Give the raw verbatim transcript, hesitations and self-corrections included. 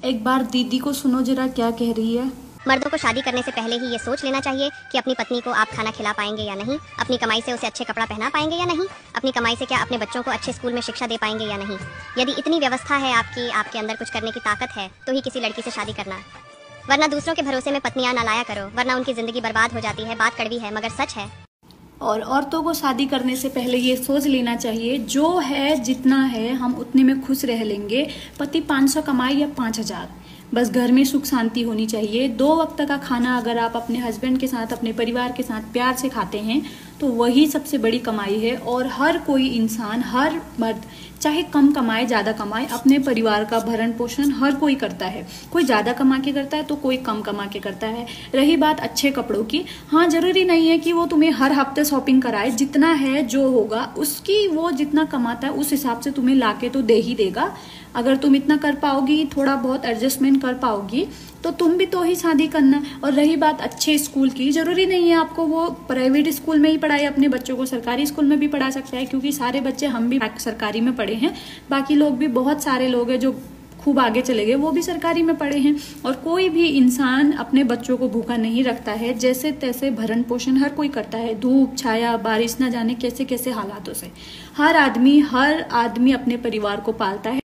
एक बार दीदी को सुनो जरा क्या कह रही है। मर्दों को शादी करने से पहले ही ये सोच लेना चाहिए कि अपनी पत्नी को आप खाना खिला पाएंगे या नहीं, अपनी कमाई से उसे अच्छे कपड़ा पहना पाएंगे या नहीं, अपनी कमाई से क्या अपने बच्चों को अच्छे स्कूल में शिक्षा दे पाएंगे या नहीं। यदि इतनी व्यवस्था है आपकी, आपके अंदर कुछ करने की ताकत है, तो ही किसी लड़की से शादी करना। वरना दूसरों के भरोसे में पत्नियां ना लाया करो, वरना उनकी जिंदगी बर्बाद हो जाती है। बात कड़वी है मगर सच है। और औरतों को शादी करने से पहले ये सोच लेना चाहिए, जो है जितना है हम उतने में खुश रह लेंगे। पति पाँच सौ कमाए या पाँच हजार, बस घर में सुख शांति होनी चाहिए। दो वक्त का खाना अगर आप अपने हस्बैंड के साथ, अपने परिवार के साथ प्यार से खाते हैं तो वही सबसे बड़ी कमाई है। और हर कोई इंसान, हर मर्द चाहे कम कमाए ज़्यादा कमाए, अपने परिवार का भरण पोषण हर कोई करता है। कोई ज़्यादा कमा के करता है तो कोई कम कमा के करता है। रही बात अच्छे कपड़ों की, हाँ जरूरी नहीं है कि वो तुम्हें हर हफ्ते शॉपिंग कराए। जितना है जो होगा उसकी, वो जितना कमाता है उस हिसाब से तुम्हें लाके तो दे ही देगा। अगर तुम इतना कर पाओगी, थोड़ा बहुत एडजस्टमेंट कर पाओगी, तो तुम भी तो ही शादी करना। और रही बात अच्छे स्कूल की, जरूरी नहीं है आपको वो प्राइवेट स्कूल में ही पढ़ाए अपने बच्चों को, सरकारी स्कूल में भी पढ़ा सकता है। क्योंकि सारे बच्चे, हम भी सरकारी में पढ़े हैं, बाकी लोग भी, बहुत सारे लोग हैं जो खूब आगे चले गए, वो भी सरकारी में पढ़े हैं। और कोई भी इंसान अपने बच्चों को भूखा नहीं रखता है। जैसे तैसे भरण पोषण हर कोई करता है, धूप छाया बारिश, ना जाने कैसे कैसे हालातों से। हर आदमी हर आदमी अपने परिवार को पालता है।